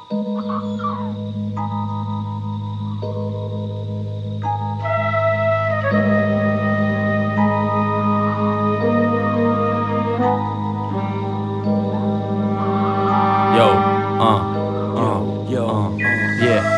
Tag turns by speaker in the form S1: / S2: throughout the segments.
S1: Yeah.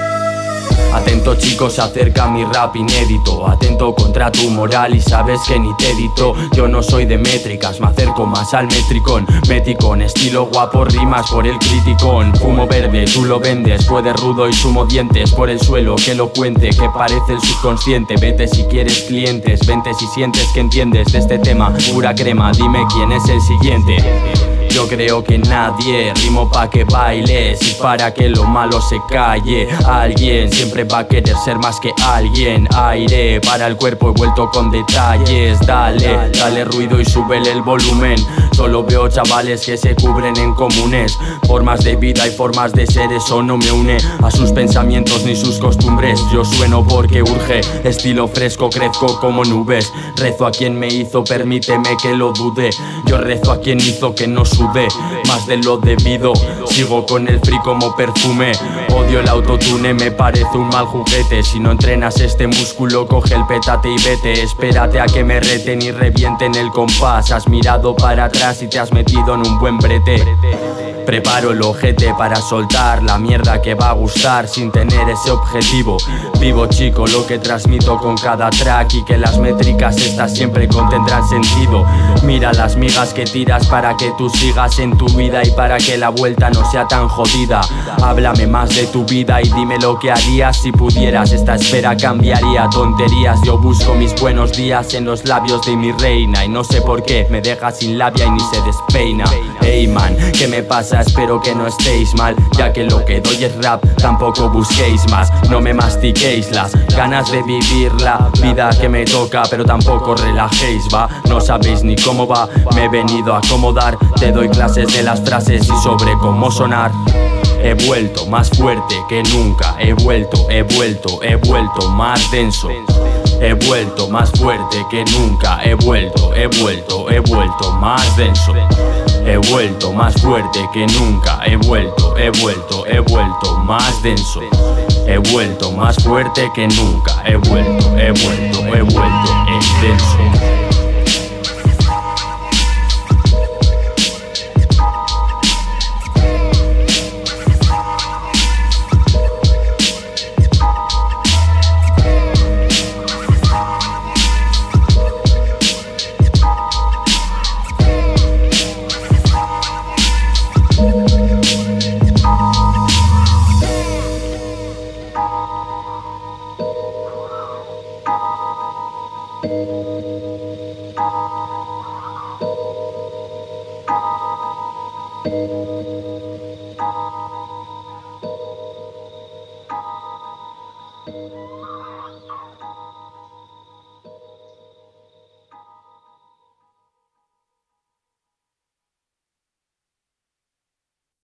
S1: Atento chicos, se acerca mi rap inédito. Atento contra tu moral y sabes que ni te edito. Yo no soy de métricas, me acerco más al metricón. Meticón, estilo guapo, rimas por el criticón. Fumo verde, tú lo vendes, fue de rudo y sumo dientes. Por el suelo, que lo cuente, que parece el subconsciente. Vete si quieres clientes, vente si sientes que entiendes de este tema. Pura crema, dime quién es el siguiente. Yo creo que nadie, rimo pa' que bailes y para que lo malo se calle. Alguien siempre va a querer ser más que alguien. Aire para el cuerpo, he vuelto con detalles. Dale, dale ruido y súbele el volumen. Solo veo chavales que se cubren en comunes. Formas de vida y formas de ser, eso no me une a sus pensamientos ni sus costumbres. Yo sueno porque urge, estilo fresco, crezco como nubes. Rezo a quien me hizo, permíteme que lo dude. Yo rezo a quien hizo que no sudé más de lo debido. Sigo con el free como perfume. Odio el autotune, me parece un mal juguete. Si no entrenas este músculo, coge el petate y vete. Espérate a que me reten y revienten el compás. Has mirado para atrás y te has metido en un buen brete. Preparo el ojete para soltar la mierda que va a gustar sin tener ese objetivo. Vivo chico lo que transmito con cada track y que las métricas estas siempre contendrán sentido. Mira las migas que tiras para que tú sigas en tu vida y para que la vuelta no sea tan jodida. Háblame más de tu vida y dime lo que harías si pudieras. Esta esfera cambiaría tonterías. Yo busco mis buenos días en los labios de mi reina y no sé por qué me deja sin labia y ni se despeina. Hey man, ¿qué me pasa? Espero que no estéis mal, ya que lo que doy es rap, tampoco busquéis más. No me mastiquéis las ganas de vivir la vida que me toca, pero tampoco relajéis, va. No sabéis ni cómo va, me he venido a acomodar. Te doy clases de las frases y sobre cómo sonar. He vuelto más fuerte que nunca, he vuelto más denso. He vuelto más fuerte que nunca, he vuelto más denso. He vuelto más fuerte que nunca, he vuelto más denso. He vuelto más fuerte que nunca, he vuelto denso.